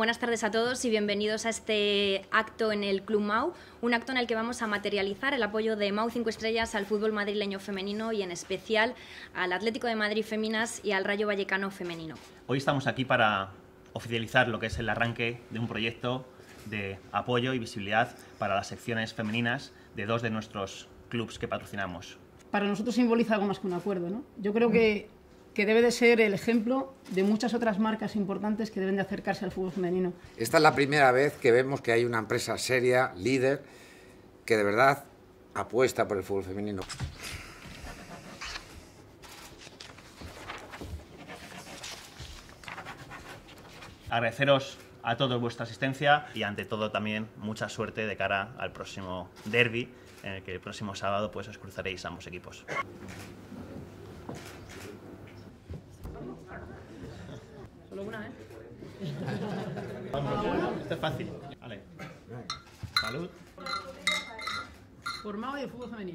Buenas tardes a todos y bienvenidos a este acto en el Club MAU, un acto en el que vamos a materializar el apoyo de MAU 5 Estrellas al fútbol madrileño femenino y en especial al Atlético de Madrid Féminas y al Rayo Vallecano femenino. Hoy estamos aquí para oficializar lo que es el arranque de un proyecto de apoyo y visibilidad para las secciones femeninas de dos de nuestros clubs que patrocinamos. Para nosotros simboliza algo más que un acuerdo, ¿no? Yo creo que debe de ser el ejemplo de muchas otras marcas importantes que deben de acercarse al fútbol femenino. Esta es la primera vez que vemos que hay una empresa seria, líder, que de verdad apuesta por el fútbol femenino. Agradeceros a todos vuestra asistencia y ante todo también mucha suerte de cara al próximo derbi, en el que el próximo sábado pues os cruzaréis ambos equipos. ¿Solo una vez? Vamos, esto es fácil. Vale. Salud. Por MAU y el fútbol femenino.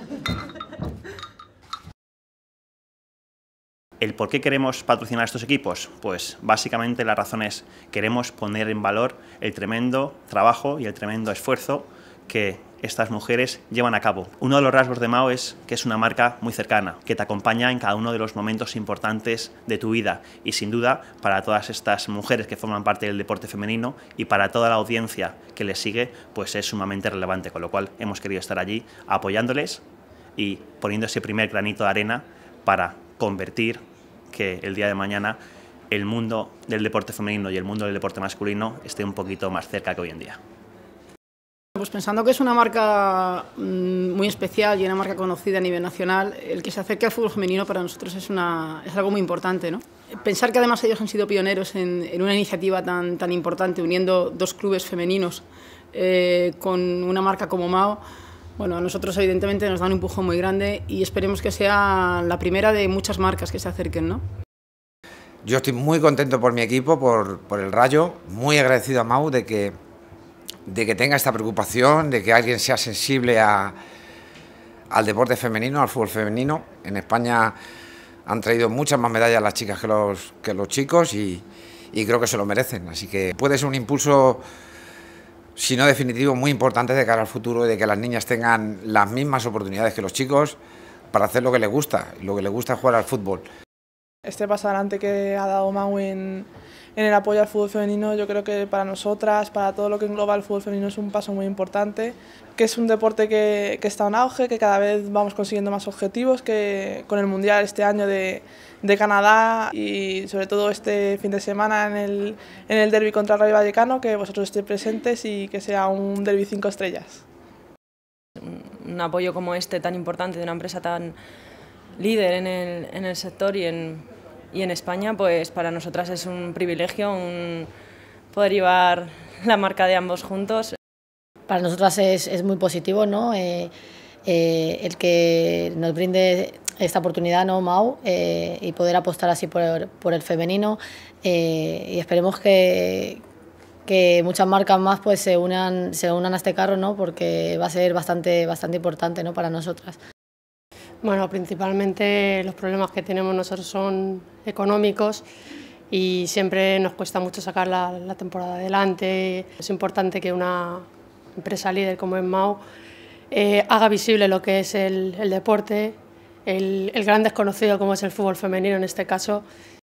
¿El por qué queremos patrocinar estos equipos? Pues básicamente la razón es queremos poner en valor el tremendo trabajo y el tremendo esfuerzo que estas mujeres llevan a cabo. Uno de los rasgos de MAU es que es una marca muy cercana, que te acompaña en cada uno de los momentos importantes de tu vida y sin duda para todas estas mujeres que forman parte del deporte femenino y para toda la audiencia que les sigue, pues es sumamente relevante, con lo cual hemos querido estar allí apoyándoles y poniendo ese primer granito de arena para convertir que el día de mañana el mundo del deporte femenino y el mundo del deporte masculino esté un poquito más cerca que hoy en día. Pues pensando que es una marca muy especial y una marca conocida a nivel nacional, el que se acerque al fútbol femenino para nosotros es algo muy importante, ¿no? Pensar que además ellos han sido pioneros en una iniciativa tan importante, uniendo dos clubes femeninos con una marca como MAU, bueno, a nosotros evidentemente nos da un empujón muy grande y esperemos que sea la primera de muchas marcas que se acerquen, ¿no? Yo estoy muy contento por mi equipo, por el Rayo, muy agradecido a MAU de que tenga esta preocupación, de que alguien sea sensible al deporte femenino, al fútbol femenino. En España han traído muchas más medallas las chicas que los chicos y creo que se lo merecen. Así que puede ser un impulso, si no definitivo, muy importante de cara al futuro, de que las niñas tengan las mismas oportunidades que los chicos para hacer lo que les gusta. Lo que les gusta es jugar al fútbol. Este paso adelante que ha dado MAU en el apoyo al fútbol femenino, yo creo que para nosotras, para todo lo que engloba el fútbol femenino, es un paso muy importante, que es un deporte que está en auge, que cada vez vamos consiguiendo más objetivos, que con el Mundial este año de Canadá y sobre todo este fin de semana en el derbi contra el Rayo Vallecano, que vosotros estéis presentes y que sea un derbi 5 estrellas. Un apoyo como este tan importante de una empresa tan líder en el sector y en España, pues para nosotras es un privilegio poder llevar la marca de ambos juntos. Para nosotras es muy positivo, ¿no? El que nos brinde esta oportunidad, ¿no, MAU? Y poder apostar así por el femenino y esperemos que muchas marcas más pues se unan a este carro, ¿no? Porque va a ser bastante importante, ¿no? Para nosotras. Bueno, principalmente los problemas que tenemos nosotros son económicos y siempre nos cuesta mucho sacar la temporada adelante. Es importante que una empresa líder como es MAU haga visible lo que es el deporte, el gran desconocido como es el fútbol femenino en este caso.